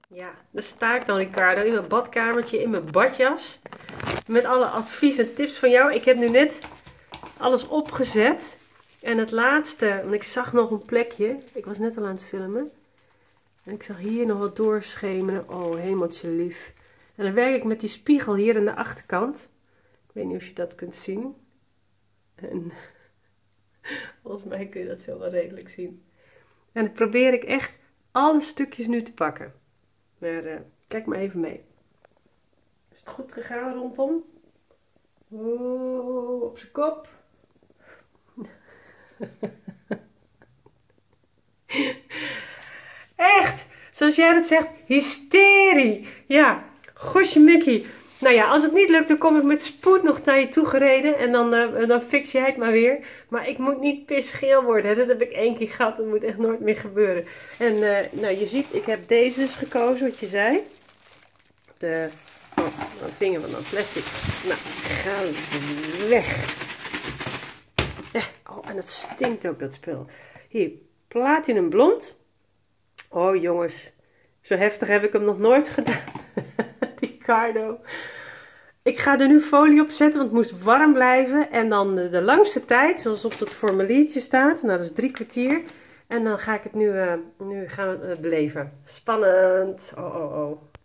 Ja, daar sta ik dan, Ricardo, in mijn badkamertje, in mijn badjas. Met alle advies en tips van jou. Ik heb nu net alles opgezet. En het laatste, want ik zag nog een plekje. Ik was net al aan het filmen. En ik zag hier nog wat doorschemeren. Oh, hemeltje lief. En dan werk ik met die spiegel hier aan de achterkant. Ik weet niet of je dat kunt zien. En volgens mij kun je dat zo wel redelijk zien. En dan probeer ik echt alle stukjes nu te pakken. Maar kijk maar even mee. Is het goed gegaan rondom? Oh, op zijn kop. Echt, zoals jij dat zegt, hysterie. Ja, gosje Mickey. Nou ja, als het niet lukt, dan kom ik met spoed nog naar je toe gereden. En dan fix jij het maar weer. Maar ik moet niet pisgeel worden. Hè? Dat heb ik 1 keer gehad. Dat moet echt nooit meer gebeuren. En nou, je ziet, ik heb deze dus gekozen, wat je zei. Een vinger van dan plastic. Nou, ga weg. Oh, en het stinkt ook, dat spul. Hier, platinum blond. Oh jongens, zo heftig heb ik hem nog nooit gedaan. Ricardo. Ik ga er nu folie op zetten, want het moest warm blijven. En dan de langste tijd, zoals op het formuliertje staat. Nou, dat is 3 kwartier. En dan ga ik het nu gaan we het beleven. Spannend. Oh, oh, oh.